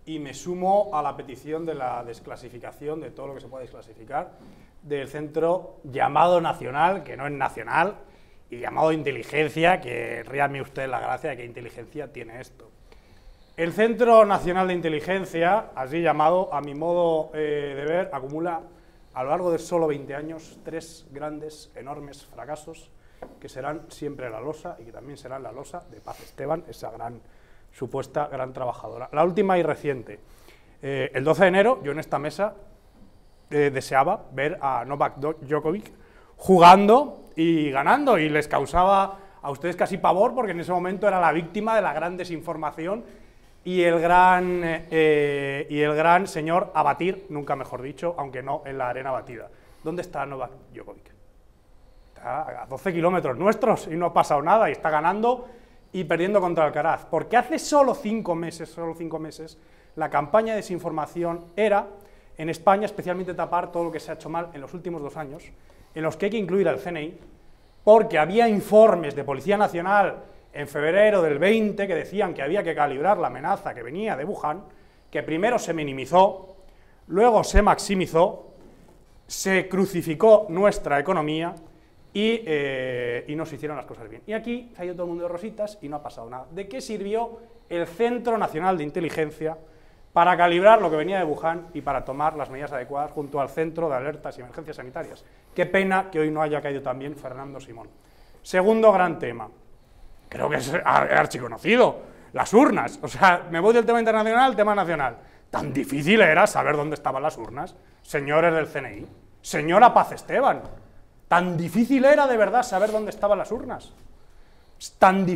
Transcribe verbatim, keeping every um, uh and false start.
y me sumo a la petición de la desclasificación de todo lo que se pueda desclasificar del centro llamado nacional, que no es nacional, y llamado inteligencia, que ríame usted la gracia de qué inteligencia tiene esto. El Centro Nacional de Inteligencia, así llamado, a mi modo eh, de ver, acumula a lo largo de solo veinte años tres grandes, enormes fracasos que serán siempre la losa y que también serán la losa de Paz Esteban, esa gran, supuesta gran trabajadora. La última y reciente. Eh, el doce de enero, yo en esta mesa eh, deseaba ver a Novak Djokovic jugando y ganando, y les causaba a ustedes casi pavor porque en ese momento era la víctima de la gran desinformación y el gran, eh, y el gran señor a batir, nunca mejor dicho, aunque no en la arena batida. ¿Dónde está Novak Djokovic? Está a doce kilómetros nuestros y no ha pasado nada, y está ganando y perdiendo contra Alcaraz, porque hace solo cinco meses, solo cinco meses, la campaña de desinformación era, en España, especialmente tapar todo lo que se ha hecho mal en los últimos dos años, en los que hay que incluir al C N I, porque había informes de Policía Nacional en febrero del veinte que decían que había que calibrar la amenaza que venía de Wuhan, que primero se minimizó, luego se maximizó, se crucificó nuestra economía y, eh, y no se hicieron las cosas bien. Y aquí se ha ido todo el mundo de rositas y no ha pasado nada. ¿De qué sirvió el Centro Nacional de Inteligencia para calibrar lo que venía de Wuhan y para tomar las medidas adecuadas junto al Centro de Alertas y Emergencias Sanitarias? Qué pena que hoy no haya caído también Fernando Simón. Segundo gran tema, creo que es archiconocido, las urnas. O sea, me voy del tema internacional al tema nacional. Tan difícil era saber dónde estaban las urnas, señores del C N I, señora Paz Esteban, tan difícil era de verdad saber dónde estaban las urnas. Tan difícil